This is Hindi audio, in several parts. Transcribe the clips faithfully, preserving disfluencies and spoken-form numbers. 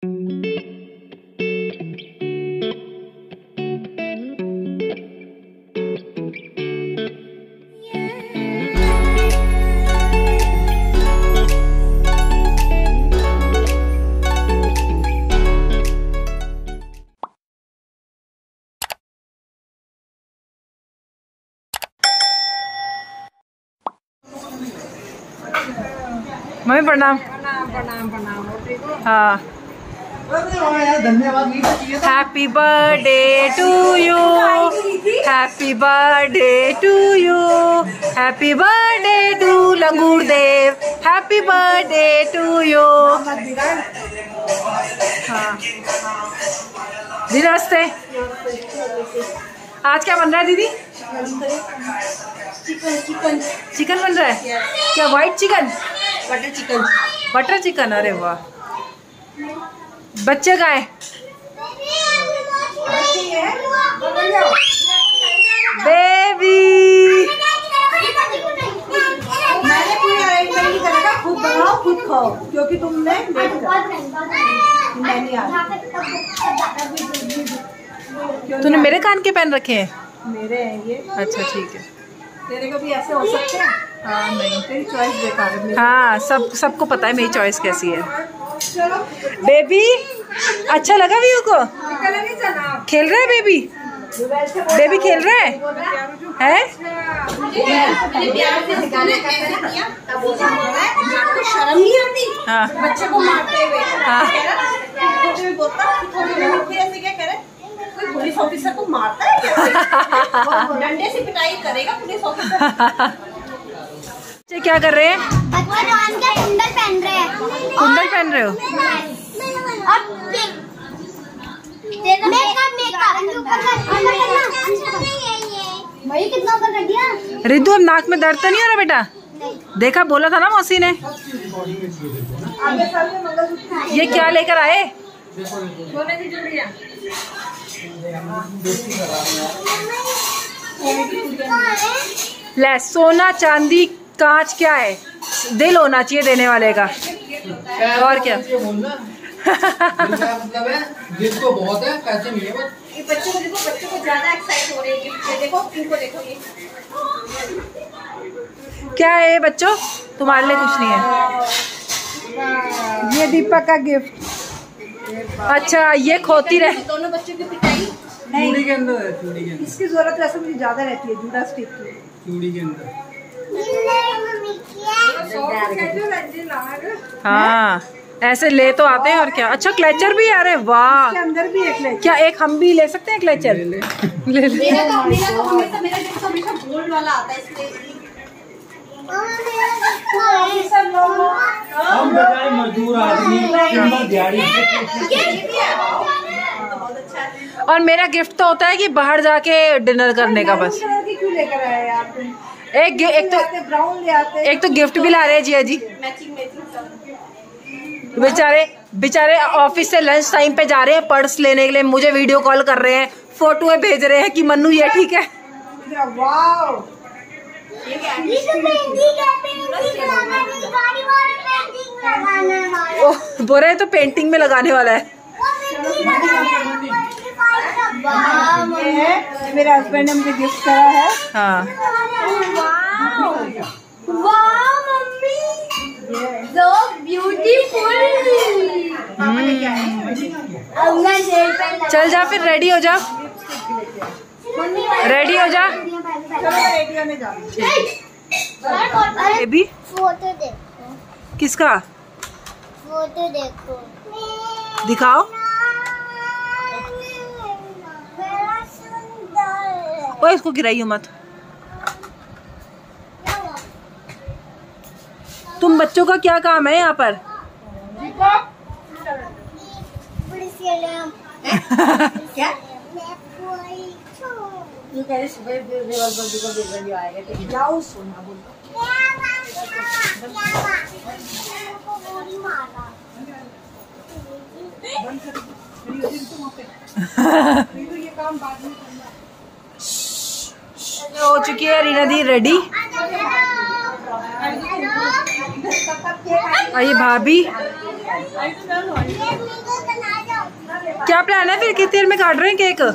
मम्मी प्रणाम। प्रणाम प्रणाम। हाँ, धन्यवाद। Happy birthday to you, happy birthday to you, happy birthday to Langur Dev, happy birthday to you. हाँ दीदी नमस्ते। आज क्या बन रहा है दीदी? चिकन चिकन चिकन बन रहा है। क्या white chicken? Butter chicken. Butter chicken, अरे वाह। बच्चे का है? बेबी मैंने कोई अरेंजमेंट नहीं करा, खुद बनाओ खुद खाओ, क्योंकि तुमने नहीं आ। तूने मेरे कान के पहन रखे हैं? मेरे हैं ये। अच्छा ठीक है। तेरे को भी ऐसे हो सकते हैं। हाँ नहीं, तेरी चॉइस बेकार है। हाँ सब सबको पता है मेरी चॉइस कैसी है। चलो बेबी अच्छा लगा व्यू को? खेल रहा है बेबी? बेबी खेल रहा है? है? शर्म नहीं आती हाँ बच्चे को मारते हुए? हाँ कोई पुलिस ऑफिसर को मारता है क्या? डंडे से पिटाई करेगा पुलिस ऑफिसर। बच्चे क्या कर रहे हैं? बच्चे रॉन का कुंडल पहन रहे हैं। कुंडल पहन रहे हो? भाई कितना ऊपर कर दिया? रिद्धू अब नाक में दर्द तो नहीं हो रहा बेटा? देखा, बोला था ना मौसी ने। ये क्या लेकर आए? सोने की चूड़ियां। ले, सोना चांदी कांच क्या है? दिल होना चाहिए देने वाले का, और क्या। मतलब है जिसको बहुत है पैसे नहीं है बस। ये बच्चों को देखो, बच्चों को ज्यादा एक्साइट हो रहे हैं गिफ्ट से। देखो इनको देखो, ये क्या है बच्चों? तुम्हारे लिए कुछ नहीं है। ये दीपक का गिफ्ट। अच्छा ये खोती रहे। दोनों बच्चों की पिटाई चूड़ी के अंदर है, चूड़ी के अंदर। इसकी जरूरत वैसे मुझे ज्यादा रहती है, जूड़ा स्टिक की। चूड़ी के अंदर। हाँ ऐसे ले तो आते हैं, और क्या। अच्छा क्लेचर भी आ रहे, वाह। इसके अंदर भी एक लेके। क्या एक हम भी ले सकते हैं क्लेचर? ले ले, ले, ले। मेरा तो मेरा तो हमेशा मेरा गिफ्ट तो हमेशा गोल्ड वाला आता है, इसलिए हम बेचारे मजदूर आदमी सिंपल दिहाड़ी। और मेरा गिफ्ट तो होता है कि बाहर जाके डिनर करने का बस। क्यों लेकर आए आप? एक एक तो ब्राउन ले आते, एक तो गिफ्ट भी ला रहे हैं जिया जी। मैचिंग मैचिंग सब। बेचारे बेचारे ऑफिस से लंच टाइम पे जा रहे हैं पर्स लेने के लिए, मुझे वीडियो कॉल कर रहे हैं, फोटो भेज रहे हैं कि मन्नू ये ठीक है। वाओ ये पेंटिंग है, पेंटिंग लगाने की गाड़ी वाली पेंटिंग लगाना है। ओह बोल रहे हैं तो पेंटिंग में लगाने वाला है। ये है, ये मेरे हस्बैंड ने मुझे गिफ्ट करा है। हाँ वाह मम्मी, so beautiful। अब मैं जेल पे चल जा फिर, रेडी हो जा, रेडी हो जा। चलो रेडियो में जाओ। बेबी फोटो देखो, किसका? फोटो देखो, दिखाओ। बड़ा सुंदर। ओए इसको गिराइयो मत। तुम बच्चों का क्या काम है यहाँ पर? क्या? ये कह रही सुबह रिवॉल्वर को देख रही आएगा तो जाओ सोना बोल। ये काम बाद में करना। हो चुकी है रीना दी रेडी। और ये भाभी क्या प्लान है फिर? कितनी देर में काट रहे हैं केक?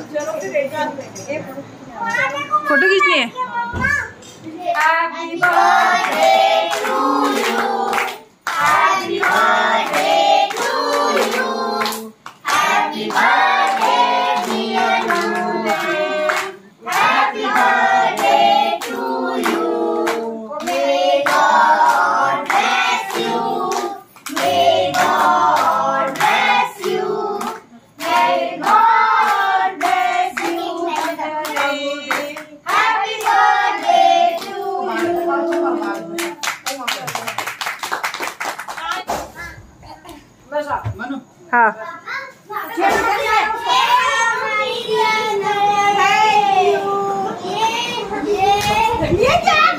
फोटो खींचनी है। Happy birthday to you. Happy birthday to you. Happy birthday dear Nurul. Happy birthday to you. May God bless you. May God bless you. May God bless you. Happy birthday to you. Manu हाँ ये क्या है?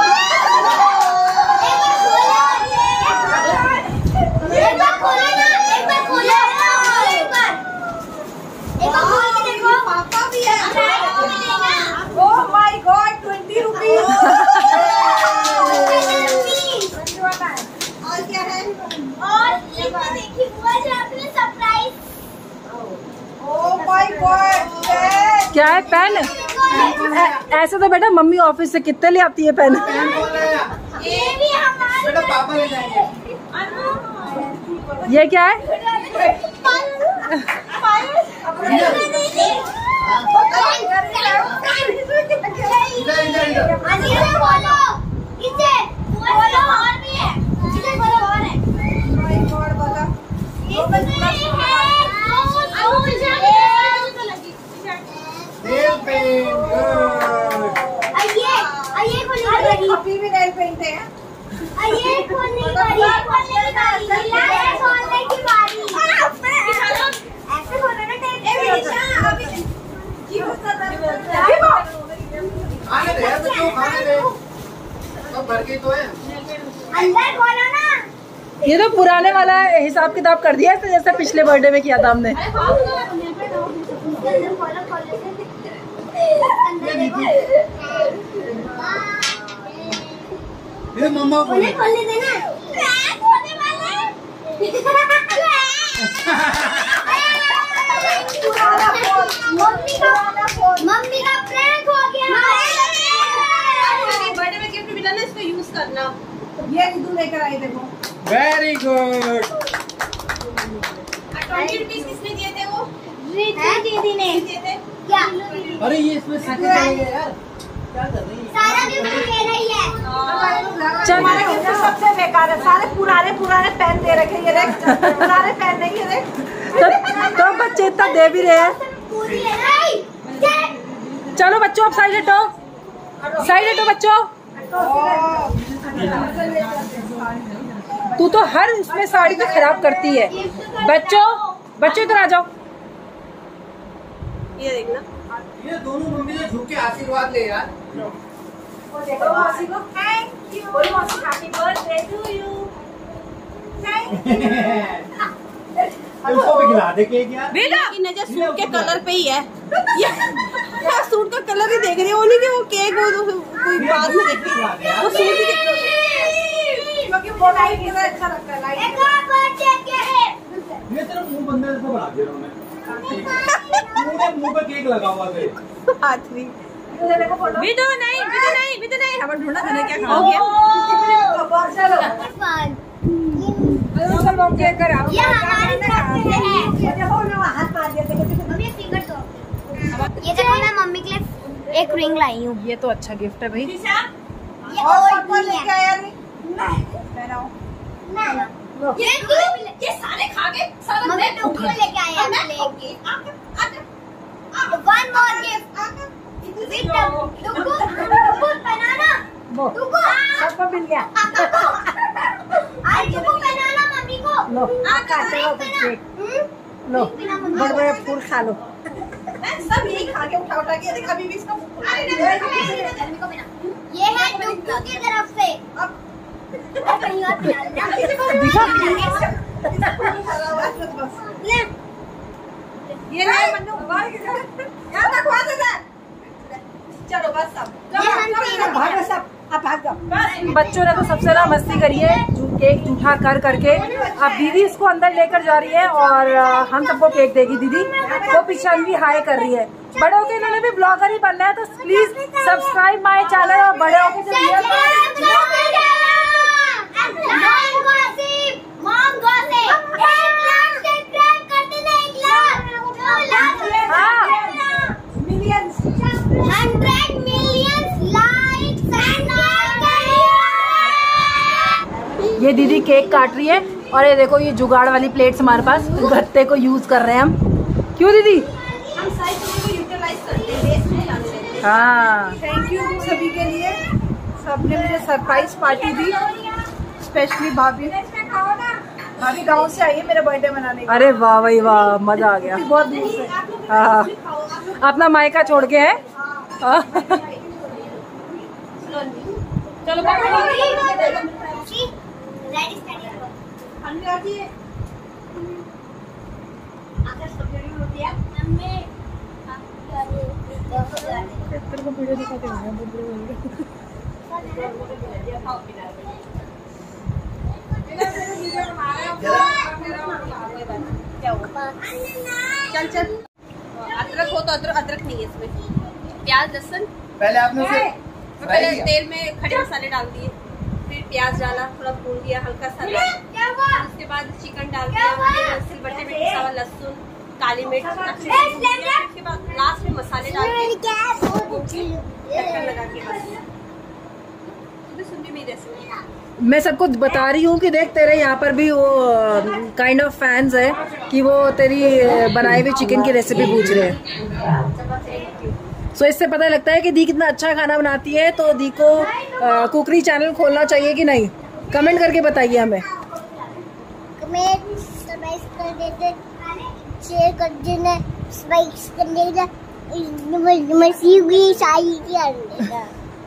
एक बार खोलो ना, एक बार खोलो ना, एक बार एक बार खोल के देखो। पापा भी है। Oh my god, twenty rupees. और क्या है? और ये तो देखिए बुआ जी आपने सरप्राइज। ओह माय गॉड, क्या है? पेन? ऐसे तो बेटा मम्मी ऑफिस से कितने ले आती है पेन। ये भी हमारे बेटा पापा ले जाएंगे। ये क्या है? अभी भी नेल पेंट है। ये खोलने की बारी, खोलने की बारी, ये खोलने की बारी। ऐसे खोलो ना टेप से। आने दे बच्चों, आने दे। सब भर के तो है। अंदर खोलो ना। ये तो पुराने वाला हिसाब किताब कर दिया है जैसे पिछले बर्थडे में किया था हमने। अंदर खोलो, खोलो अंदर देखो। ये मम्मा को खोलने खोलने देना। क्रैक होने वाला है। मम्मी का मम्मी का प्रैंक हो गया। बर्थडे में गिफ्ट मिला ना, इसको यूज करना। ये रितु लेकर आई देखो। Very good. ट्वेंटी रुपीज किसने दिए थे? वो रितु दीदी ने दिए थे। क्या? अरे ये इसमें सीखे जाएंगे यार। क्या कर रही है? सारा गिफ्ट ले रही है। चल। हमारे गिफ्ट सबसे बेकार है, सारे पुराने पुराने पेन दे रखे। ये देख, पुराने पेन नहीं, ये देख। तो, तो बच्चे इतना दे भी रहे हैं। पूरी है नहीं। चलो बच्चों अब साइड हटो, साइड हटो बच्चों। तू तो हर उसमें साड़ी को खराब करती है। बच्चों बच्चों इधर आ जाओ। ये देखना, ये दोनों मम्मी से झुक के आशीर्वाद ले यार। वो देखो मौसी को। Thank you. बोलो मौसी, happy birthday to you. Thank उसको भी खिला दे केक यार। बेटा की नजर सूट के कलर पे ही है। ये सूट का कलर ही देख रही है, वो नहीं कि वो केक वो तो कोई बाद में देख रही है। वो सूट ही देख रही है क्योंकि वो लाइट मुझे अच्छा लगता है। लाइट एक और बर्थडे के है। ये तेरा मुंह बंदे से बना दिया उन्होंने। मुंह पे मुंह पे केक लगा हुआ है। हाथ नहीं। बिदु नहीं, बिदु नहीं, बिदु नहीं। हमारा ढूंढा था क्या खा गया। चलो ये हमारी तरफ से है। हाथ मार दिया। मम्मी फिंगर तो ये देखो मैं मम्मी के लिए एक रिंग लाई हूँ। ये तो अच्छा गिफ्ट है भाई। ये और ओल्ड पापा लेके आया नहीं। नहीं ये ये सारे खा गए। सारा मम्मी डुगू लेके आए हैं लेके। One more gift with Dugu Dugu बनाना डुगू सबको मिल गया। आज डुगू बनाना मम्मी को। लो काटो केक लो, बड़े बड़े फूल खा लो। सब यही खा के उठा उठा के देख। अभी भी इसका ये है डुगू की तरफ से। अब कहीं और पिला ले। ये ले मन्नू, यहाँ तक वहाँ से जा। चलो बस सब ये हम तीनों भागो सब, अब भाग जाओ। बच्चों ने तो सबसे ज्यादा मस्ती करी है। केक जूठा कर करके। अब दीदी इसको अंदर लेकर जा रही है और हम सबको केक देगी दीदी। वो पीछे भी हाई कर रही है। बड़े होके इन्होंने भी ब्लॉगर ही बनना है, तो प्लीज सब्सक्राइब माय चैनल और बड़े होके जो ये दीदी केक काट रही है। और ये देखो ये जुगाड़ वाली प्लेट्स हमारे पास गत्ते को यूज कर रहे हैं हम। क्यों दीदी? हम सारी चीजों को यूटिलाइज करते हैं, वेस्ट नहीं डालते। हाँ, थैंक यू सभी के लिए। सबने मुझे सरप्राइज पार्टी दी, स्पेशली भाभी। भाभी गांव से आई है मेरा बर्थडे मनाने के। अरे वाह भाई वाह, मजा आ गया। बहुत दूर से। हाँ, अपना मायका छोड़ के है। चलो तेरे को वीडियो दिखाते हैं। चल चल, अदरक हो तो अदरक अदरक नहीं है इसमें। प्याज लहसुन पहले आपने उसे पहले तेल में खड़े मसाले डाल दिए, फिर प्याज डाला, थोड़ा भून दिया हल्का सा, उसके बाद चिकन डाल दिया, सिलबट्टे में पिसा हुआ लहसुन, काली मिर्च, उसके बाद लास्ट में मसाले डाल के लगा के सुननी मेरी रेसिपी। मैं सबको बता रही हूँ कि देख तेरे यहाँ पर भी वो काइंड ऑफ फैंस है कि वो तेरी बनाई हुई चिकन की रेसिपी पूछ रहे हैं। सो so, इससे पता लगता है कि दी कितना अच्छा खाना बनाती है। तो दी को आ, कुकरी चैनल खोलना चाहिए कि नहीं, कमेंट करके बताइए हमें। कमेंट सब्सक्राइब कर देते, शेयर कर देना, सब्सक्राइब कर देना, मसीह की शाही की अंडा।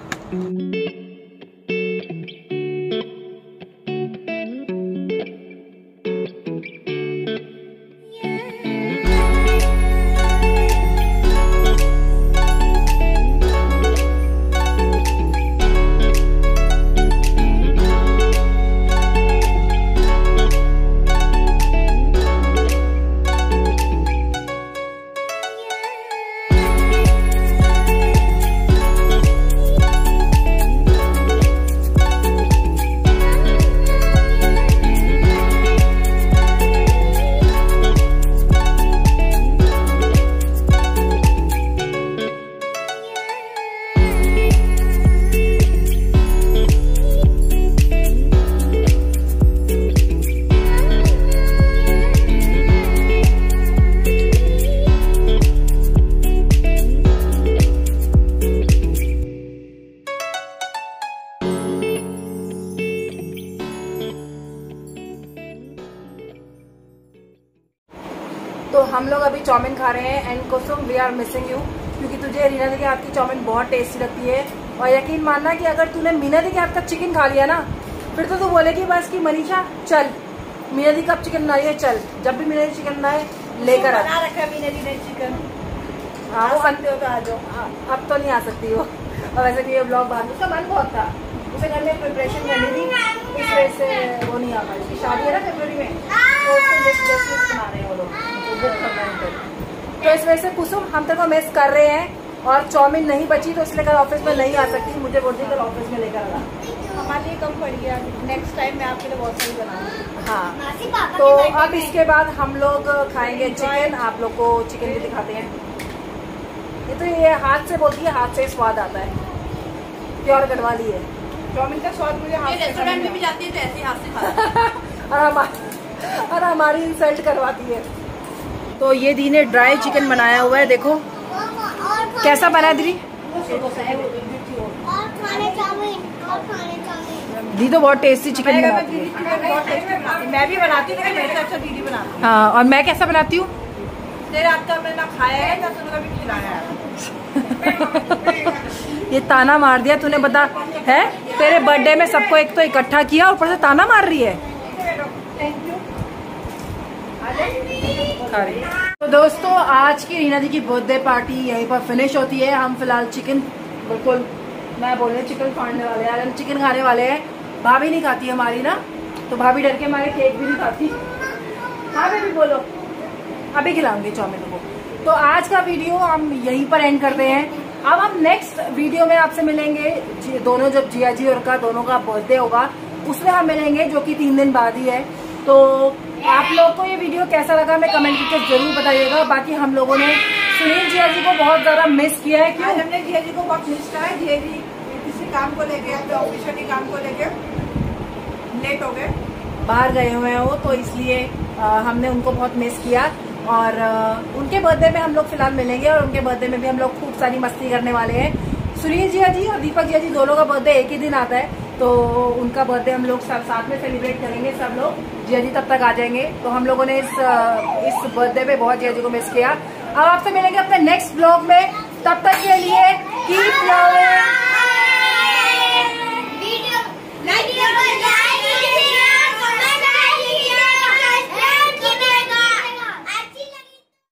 तो हम लोग अभी चाउमीन खा रहे हैं and Kusum we are missing you, क्योंकि तुझे रीना दी के हाथ की चाउमीन बहुत टेस्टी लगती है। और यकीन मानना कि अगर तूने मीना दी के हाथ का चिकन खा लिया ना, फिर तो तू बोलेगी बस कि मनीषा चल मीना दी कब चिकन बनाई है, चल जब भी मीना दी चिकन बनाए लेकर आ। बना रखा है मीना दी ने चिकन। हाँ वो हो तो आ जाओ। अब तो नहीं आ सकती वो, और वैसे भी ये ब्लॉग बाद उसका मन बहुत था, उसे घर में प्रिपरेशन करनी थी, इस वजह से वो नहीं आ पाई। उसकी शादी है ना फरवरी में, तो उसको लिस्ट लिस्ट बना रहे हैं वो लोग, तो बुक करना है। तो इस वजह से कुसुम हम तेरे को मिस कर रहे हैं। और चाउमीन नहीं बची तो इसलिए कल ऑफिस में नहीं आ सकती, मुझे बोलती कल ऑफिस में लेकर आना। हमारे लिए कम पड़ गया, नेक्स्ट टाइम मैं आपके लिए बहुत सारी बनाऊंगी। हाँ, तो अब इसके बाद हम लोग खाएंगे चिकन, आप लोग को चिकन भी दिखाते हैं। ये तो ये हाथ से बोलती है, हाथ से स्वाद आता है, प्योर गढ़वाली है। चाउमीन का स्वाद मुझे हाथ से रेस्टोरेंट में भी जाती है तो ऐसे हाथ से खाती है। और हमारी और हमारी इंसल्ट करवाती है। तो ये दी ने ड्राई चिकन बनाया हुआ है, देखो कैसा बना दीदी। दी तो बहुत टेस्टी चिकन बनाती है। मैं भी बनाती हूँ, मेरे से अच्छा दीदी बनाती है। हाँ, और मैं कैसा बनाती हूँ? तेरे हाथ का मैंने ना खाया है ना तूने कभी खिलाया है। ये ताना मार दिया तूने, बता है तेरे बर्थडे में सबको एक तो इकट्ठा किया, ऊपर से ताना मार रही है। Thank you. तो दोस्तों आज की रीना दी की बर्थडे पार्टी यहीं पर फिनिश होती है। हम फिलहाल चिकन, बिल्कुल मैं बोल रही चिकन खाने वाले हैं, हम चिकन खाने वाले हैं। भाभी नहीं खाती हमारी ना, तो भाभी डर के हमारे केक भी नहीं खाती। हाँ बेबी बोलो, अभी खिलाऊंगी चाउमीन को। तो आज का वीडियो हम यहीं पर एंड करते हैं। अब हम नेक्स्ट वीडियो में आपसे मिलेंगे, दोनों जब जिया जी और का दोनों का बर्थडे होगा उसमें हम मिलेंगे, जो कि तीन दिन बाद ही है। तो आप लोग को ये वीडियो कैसा लगा मैं कमेंट करके जरूर बताइएगा। बाकी हम लोगों ने सुनील जिया जी को बहुत ज्यादा मिस किया है। क्यों? हमने जिया जी को बहुत मिस किया है। जिया जी किसी काम को लेके, अपने ऑफिशियल काम को लेके लेट हो गए, बाहर गए हुए हैं वो, तो इसलिए आ, हमने उनको बहुत मिस किया। और आ, उनके बर्थडे में हम लोग फिलहाल मिलेंगे और उनके बर्थडे में भी हम लोग खूब सारी मस्ती करने वाले हैं। सुनील जिया जी और दीपक जिया जी दोनों का बर्थडे एक ही दिन आता है, तो उनका बर्थडे हम लोग सब साथ में सेलिब्रेट करेंगे। सब लोग, जिया जी तब तक आ जाएंगे। तो हम लोगों ने इस इस बर्थडे पे बहुत जिया जी को मिस किया। अब आपसे मिलेंगे अपने नेक्स्ट ब्लॉग में, तब तक के लिए कीप लविंग।